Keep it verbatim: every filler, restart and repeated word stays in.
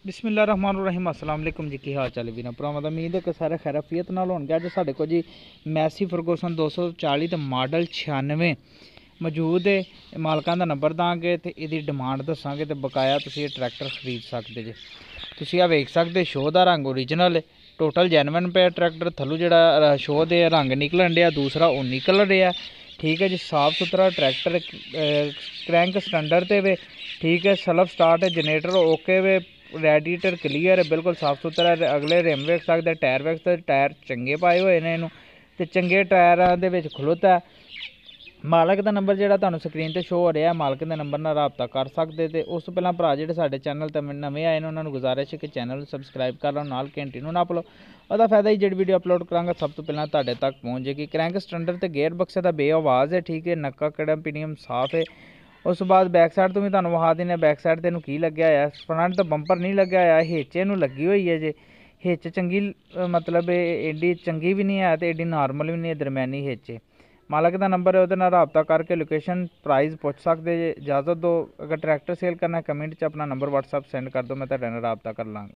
बिस्मिल्लाहिर्रहमानिर्रहीम अस्सलाम वालेकुम जी। की हाल चाल है वीर भरावां दा? उम्मीद है कि सारे खैरियत नाल होणगे। अज साडे कोल जी मैसी फरगूसन दो सौ चाली ते मॉडल छियानवे मौजूद है। मालकां दा नंबर दांगे ते इहदी डिमांड दसांगे ते बकाया तुसीं ये ट्रैक्टर खरीद सकदे जे। तुसीं आ वेख सकदे शो दा रंग ओरिजिनल है, टोटल जैनवन पे ट्रैक्टर। थल्लों जिहड़ा शो दे रंग निकलन डिया, दूसरा वो निकल रहा। ठीक है जी, साफ सुथरा ट्रैक्टर क्रैंक स्टैंडर्ड ते वे। ठीक है, सेल्फ स्टार्ट है, जनरेटर ओके वे, रेडिएटर क्लीयर है, बिल्कुल साफ सुथरा है। अगले रिम वेख सकते, टायर वेख सकते, टायर चंगे पाए हुए ने इनू ते चंगे टायरां दे विच खलोता है। मालक का नंबर जो तुहानूं स्क्रीन पर शो हो रहा है, मालक के नंबर नाल राबता कर सकते। तो उस तो पहला भरा जो साडे चैनल ते नवे आए ने, उन्होंने गुजारिश है कि चैनल सबसक्राइब कर लो, नाल घंटी नूं नप लो। ਉਹਦਾ फायदा ही जी वीडियो अपलोड करांगा सब तो पहला तुहाडे तक पहुँच जाएगी। क्रैंक स्टैंडर्ड ते गेयर बक्से का बे आवाज़ है। ठीक है, नक्का कड़ा पीनियम साफ है। उस तो बाद बैक साइड तो भी तुहानूं विखा देने, बैक साइड ते की लग्या है। फ्रंट तो बंपर नहीं लग्या है, हिच इहनूं लगी हुई है जे। हिच चंगी मतलब एडी चंगी भी नहीं है तो एडी नॉर्मल भी नहीं है, दरम्यानी हिच है। मालक का नंबर है, वो रबता करके लोकेशन प्राइस पुछ सकते जे। इजाजत दो, अगर ट्रैक्टर सेल करना है कमेंट च अपना नंबर व्हाट्सअप सेंड कर दो, मैं तुहाडे नाल रबता कर लांगा।